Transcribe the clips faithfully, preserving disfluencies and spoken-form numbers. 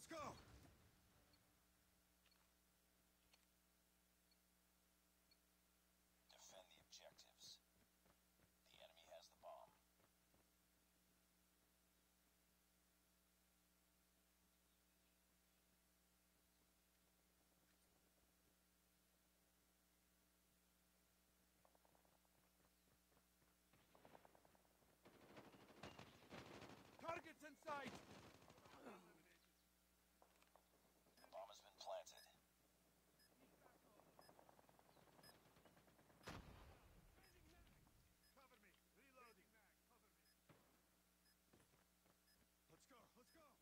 let's go! Defend the objectives. The enemy has the bomb. Targets in sight! The bomb has been planted. Cover me! Reloading! Cover me! Let's go! Let's go!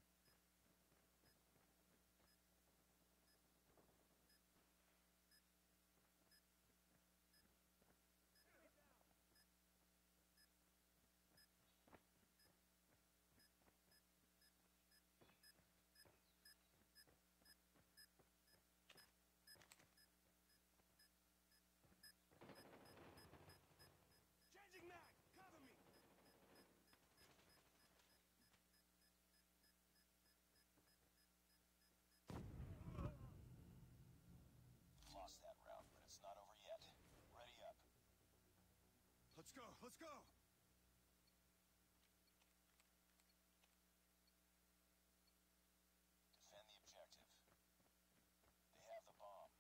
Changing mag! Cover me! Lost that round, but it's not over yet. Ready up. Let's go! Let's go! Defend the objective. They have the bomb.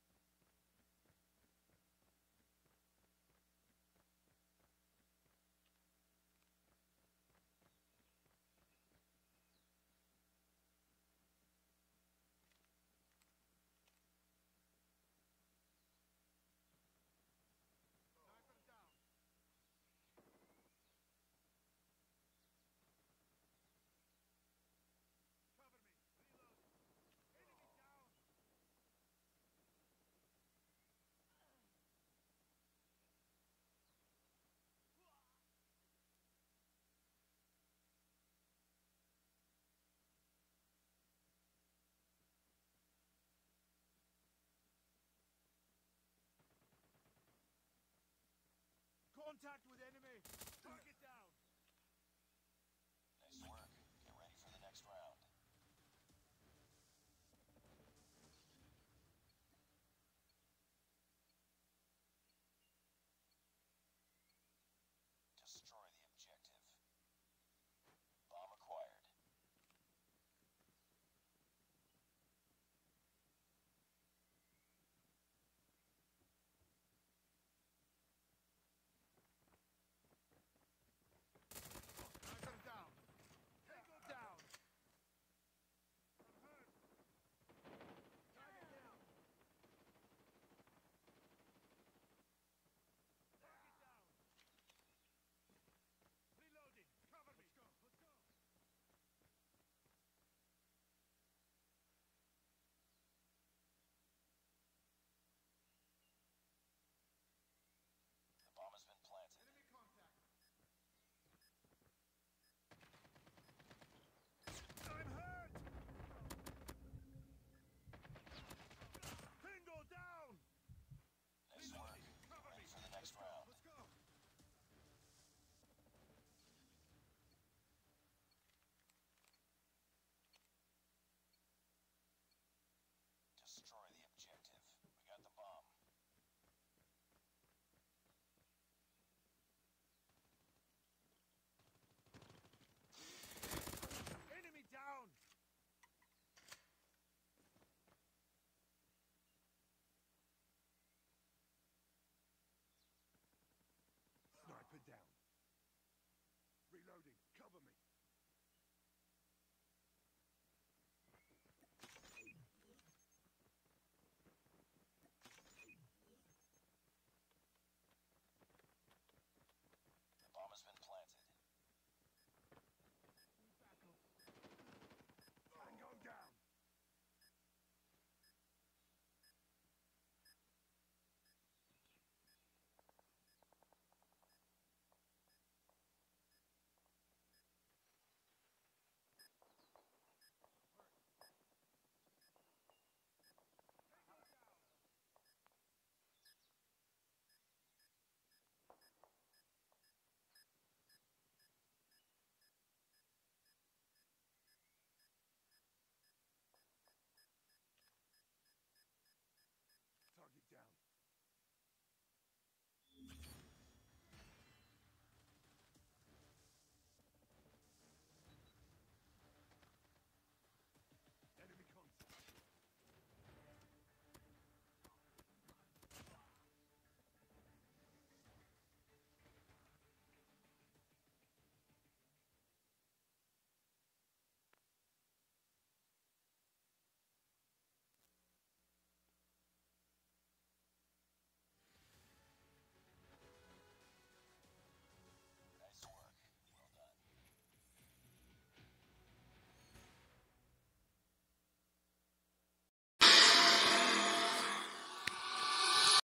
Sniper down! Cover me! Reload! Enemy down! Contact with enemy! Target down! Nice work. Get ready for the next round. Destroy the objective. Bomb acquired. Sniper down! Tango down! I'm hurt! Target down! Target down! Reloading! Cover me! Let's go! Let's go! The bomb has been planted. Enemy contact! I'm hurt! Tango down! Nice work. Reloading! Cover Ready me! for the next Let's go! round. Let's go! Destroy the